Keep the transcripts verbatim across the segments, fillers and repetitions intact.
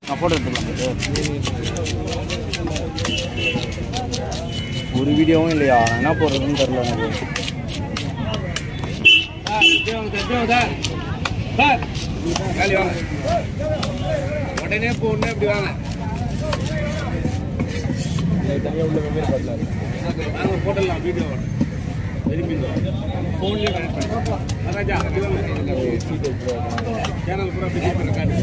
நான் ஃபோட்டோ எடுத்துக்கலாம். ஒரு வீடியோவும் இல்லையா? என்ன போடுறதுன்னு தெரியல எனக்கு. உடனே போடணும் இப்படி வாங்க. தனியாக உள்ள வெவ்வேறு பார்க்கலாம். நாங்கள் போட்டலாம் வீடியோ விரும்பி ஃபோன்லேயே கனெக்ட் பண்ணி ராஜா சேனல் பூரா பிஜி பண்ண காட்டு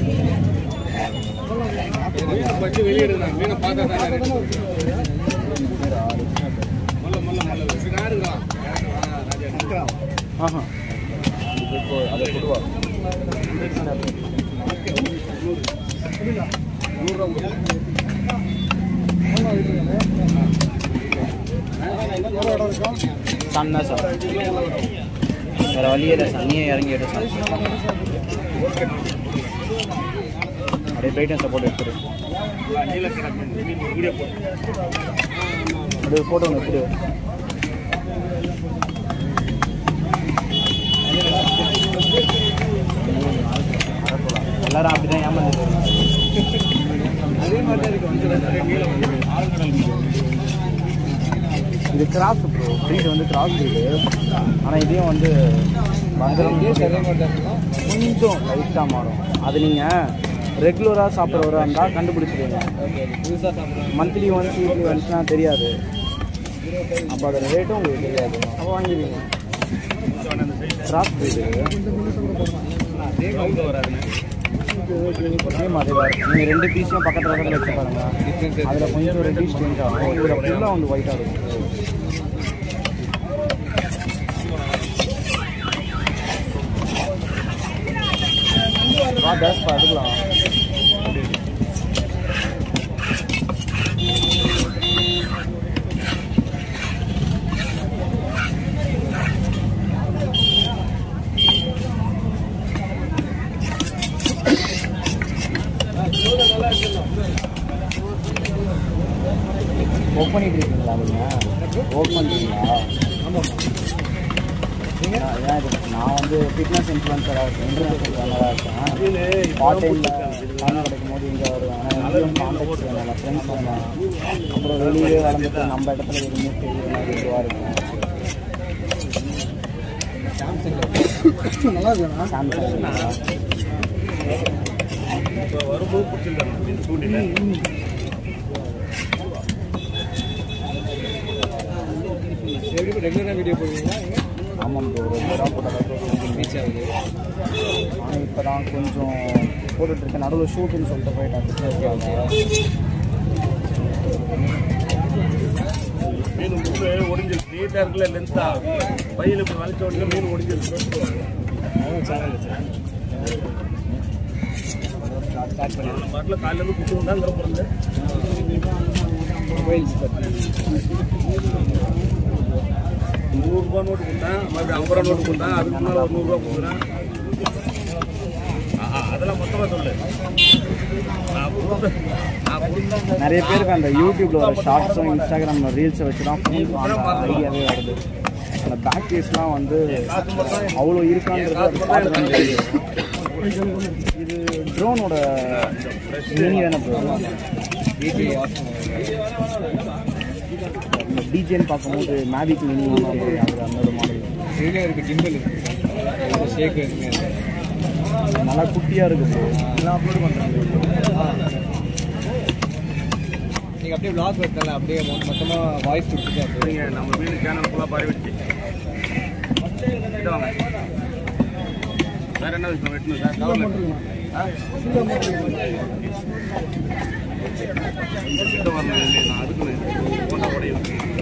பச்சு வெளியிடுறாங்க. மீனை பார்த்தா தான் மல்ல மல்ல மல்ல யாருக்கலாம் ராஜா. ஆஹா அதை கொடுவா நூறுரூவா சார் சார் வேறு வழியே இல்லை சார். நீயே இறங்கி எடு சார். அப்படியே பிரைட்னஸை போட்டு எடுத்துரு. அப்படியே ஃபோட்டோ ஒன்று எடுத்துரு. எல்லாரும் அப்படி தான் ஏமாந்து அதே மாதிரி தான் இருக்கு. இது கிராஸ் ப்ரோ. ப்ரீட் வந்து கிராஸ் ப்ரீடு. ஆனால் இதையும் வந்து பந்தரம் கொஞ்சம் லைட்டாக மாறும். அது நீங்கள் ரெகுலராக சாப்பிட்றவராக இருந்தால் கண்டுபிடிச்சிடுவீங்க. மந்த்லி ஒன்ஸ் வீக்லி ஒன்ஸ்னால் தெரியாது. அப்போ அதோட ரேட்டும் உங்களுக்கு தெரியாது. அப்போ வாங்கிடுவீங்க. கிராஸ் ப்ரீடு அதே மாதிரி தான். நீங்கள் ரெண்டு பீஸையும் பக்கத்தில் பக்கத்தில் வச்சு பாருங்க. அதில் கொஞ்சம் ரெட்டிஷ் சேஞ்ச் ஆகும். இதில் ஃபுல்லாக வந்து ஒயிட்டாக இருக்கும். வா பேஸ் பார்த்துக்கலாம். ஒர்க் பண்ணிட்டு இருக்கீங்களா? நீங்கள் ஒர்க் பண்ணுறீங்களா? ஆமாம். நான் வந்து ஃபிட்னஸ் இன்ஃப்ளூயன்சராக இருக்கேன். இன்டர்நேஷனலாக இருக்கேன். பார்ட் டைமில் டைம் கிடைக்கும் போது இங்கே வருவேன். ஆனால் கான்டாக்ட்ஸ் வேணும், ஃப்ரெண்ட்ஸ் வேணும். அப்புறம் வெளியே வளர்ந்துட்டு நம்ம இடத்துல எதுவுமே தெரிய மாதிரி இதுவாக இருக்கும். நல்லா இருக்குண்ணா. சாம்சங் வரும்போது பிடிச்சிருக்காங்க. எப்படி ரெகுலராக வீடியோ போடுவீங்களா? ஆமாம் ப்ரோ. ரெகுலராக போட்டால் ரீச் ஆகுது. ஆனால் இப்போ தான் கொஞ்சம் போட்டுட்ருக்கேன். நடுவில் ஷூட்டுன்னு சொல்லிட்டு போயிட்டாங்க. மீன் முள்ளு ஒடிஞ்சிருக்கு. நீட்டாக இருக்குல்ல லென்த்தா பையில் இப்போ வளைச்ச உடனே மீன் ஒடிஞ்சிருக்கு. ஸ்டார்ட் பண்ணி பாட்டில் காலையிலேருந்து குட்டு உண்டாங்கிற பிறந்த மொபைல்ஸ் நூறுரூபா நோட்டு கொடுத்தேன். மறுபடியும் ஐம்பது ரூபா நோட்டு கொடுத்தேன். அதுக்கு முன்னால் ஒரு நூறுரூவா கொடுக்குறேன். அதெல்லாம் மொத்தமாக சொல்லு. நிறைய பேருக்கு அந்த யூடியூப்ல வர ஷார்ட்ஸும் இன்ஸ்டாகிராமில் ரீல்ஸை வச்சு தான் ஃபோன் ஐடியாவே வருது. அந்த பேக் கேஸ்லாம் வந்து அவ்வளோ இருக்கான்றது. இது ட்ரோனோட மினி வேணும் ப்ரோ. இந்த டிஜேன்னு பார்க்கும்போது மேவிக் மினி அது அந்த மாடல் இருக்குது. கிம்பல் இருக்குது. ஷேக் இருக்குது. நல்லா குட்டியாக இருக்குது ப்ரோ. எல்லாம் அப்லோட் பண்ணுறாங்க. நீங்கள் அப்படியே விளாக் எடுத்தால அப்படியே மொத்தமாக வாய்ஸ் கொடுத்துட்டு அப்படியே நம்ம மீன் சேனல் ஃபுல்லாக பரவிடுச்சு. வாங்க வேறு என்ன விஷயம் வெட்டணும் சார்? கவர்மெண்ட் வரணும் இல்லையா? அதுக்கு போட்டோ உடையும்.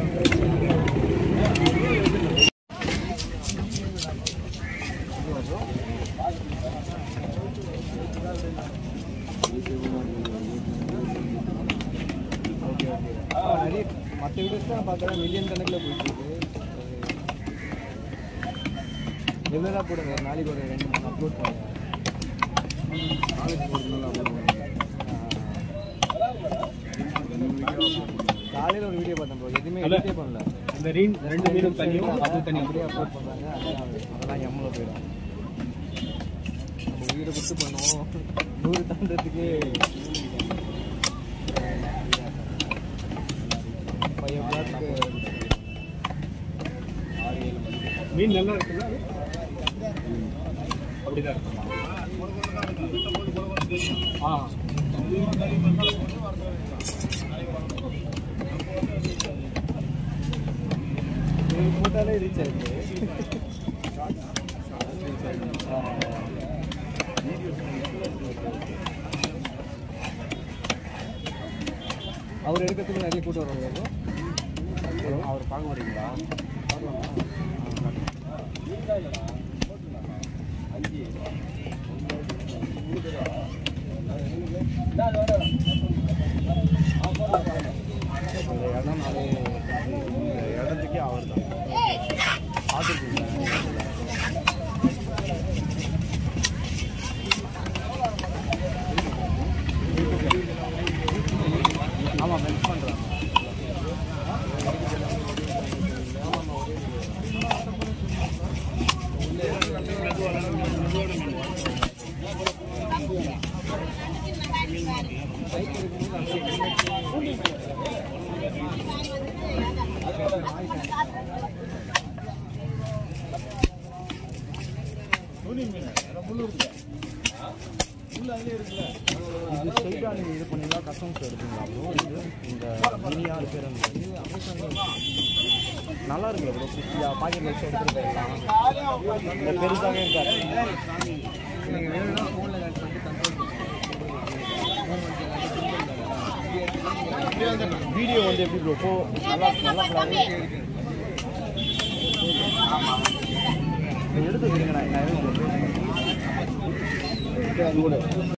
நிறைய மற்ற வீடியோஸ் தான் பார்த்தா மில்லியன் கணக்கில் போயிட்டு இருக்கு. ரெகுலராக போடுங்க. நாளைக்கு ஒரு ரெண்டு மூணு அப்லோட் பண்ணுங்க. நாளைக்கு போடுறதுனால அப்லோட் பண்ணுங்க. காலையில் ஒரு வீடியோ பார்த்தேன் ப்ரோ. எதுவுமே எடிட்டே பண்ணல. இந்த ரீன் ரெண்டு மீனும் தனியும் அது தனி அப்படியே அப்லோட் பண்ணுறாங்க. அதெல்லாம் எம்மில் போயிடும். நம்ம உயிரை கொடுத்து பண்ணுவோம். நூறு தாண்டத்துக்கு ஃபைவ் ஓ கிளாக்கு மீன் நல்லா இருக்குல்ல அப்படிதான் இருக்குமா ஆ போட்டாலே ரீச் ஆயிடுச்சு. அவர் எடுக்கிறதுக்கு நிறைய கூட்டம் வருவாங்க. அவர் பார்க்க மாட்டீங்களா? அந்த இடம் நாளே இந்த இடத்துக்கே அவர் தான் பார்த்துருக்கீங்க. ஆமாம் மென்ஸ் பண்ணுறேன். இது ஸ்ட்ரைட்டாக நீங்கள் இது பண்ணிங்களா கஸ்டமர்ஸ் எடுப்பீங்களா ப்ரோ? இது இந்த மினியார் பேர் நல்லா இருக்குல்ல ப்ரோ? ஃபிஃப்டியாக பாக்கெட் வச்சு எடுத்துகிட்டு போயிடலாம். இந்த பெருசாகவே இருக்காது. நீங்கள் வேணும்னா ஃபோனில் ஆட் பண்ணிட்டு கண்ட்ரோல் வீடியோ வந்து எப்படி ப்ரோ? ஃபோ நல்லா நல்லா ப்ராப்ளம் எடுத்து விடுங்க. நான் என்ன